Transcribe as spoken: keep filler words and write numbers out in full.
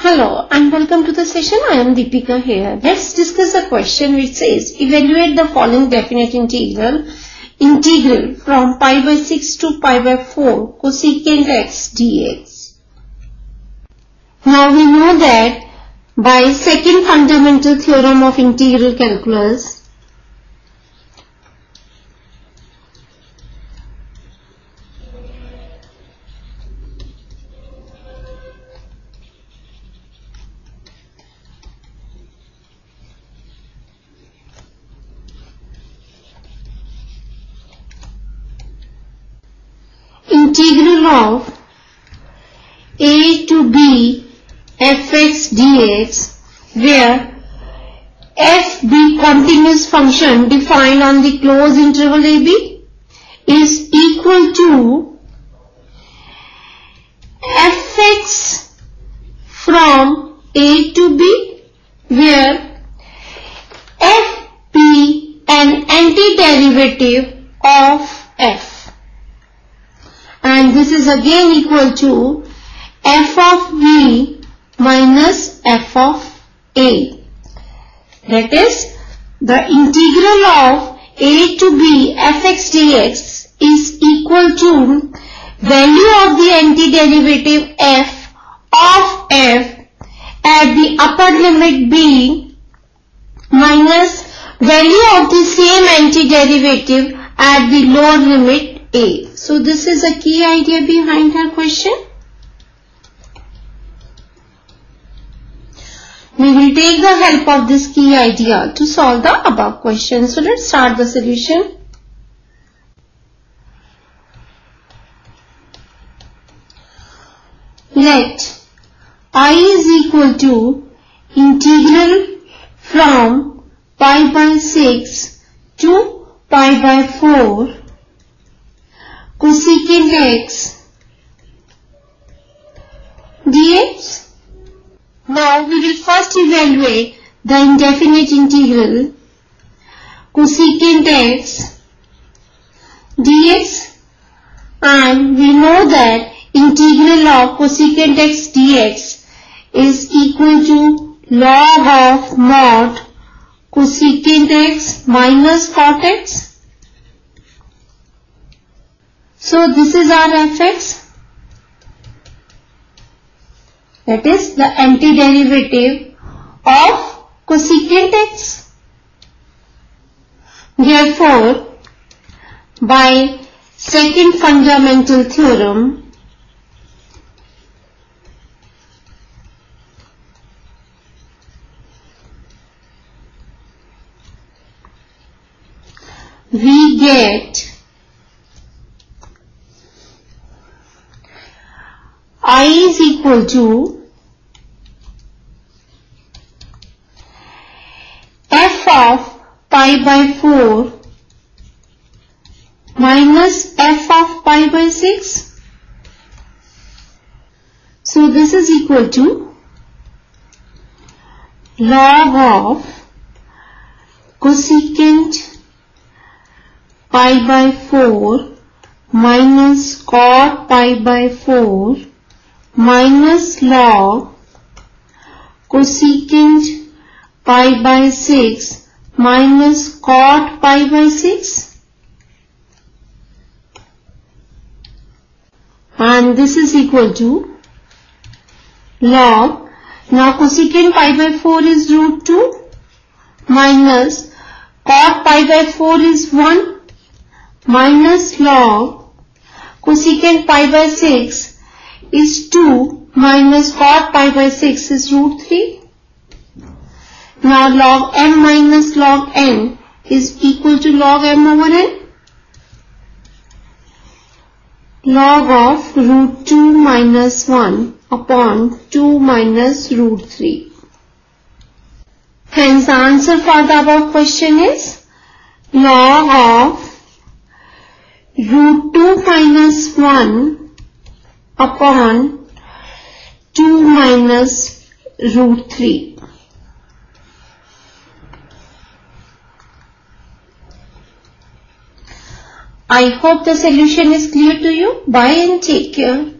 Hello and welcome to the session. I am Deepika here. Let's discuss a question which says evaluate the following definite integral integral from pi by six to pi by four cosecant x dx. Now we know that by second fundamental theorem of integral calculus, integral of a to b fx dx, where f be continuous function defined on the closed interval ab, is equal to fx from a to b, where f be an antiderivative of f. And this is again equal to f of v minus f of a. That is, the integral of a to b fx dx is equal to value of the antiderivative f of f at the upper limit b minus value of the same antiderivative at the lower limit a. So this is a key idea behind our question. We will take the help of this key idea to solve the above question. So let's start the solution. Let I is equal to integral from pi by six to pi by four cosecant x dx. Now we will first evaluate the indefinite integral cosecant x dx, and we know that integral of cosecant x dx is equal to log of mod cosecant x minus cot x. So this is our fx, that is the antiderivative of cosecant x. Therefore, by second fundamental theorem, we get I is equal to f of pi by four minus f of pi by six. So this is equal to log of cosecant pi by four minus cot pi by four minus log cosecant pi by six minus cot pi by six, and this is equal to log, now cosecant pi by four is root two minus cot pi by four is one minus log cosecant pi by six is two minus cot pi by six is root three. Now log m minus log n is equal to log m over n. Log of root two minus one upon two minus root three. Hence the answer for the above question is log of root two minus one upon two minus root three. I hope the solution is clear to you. Bye and take care.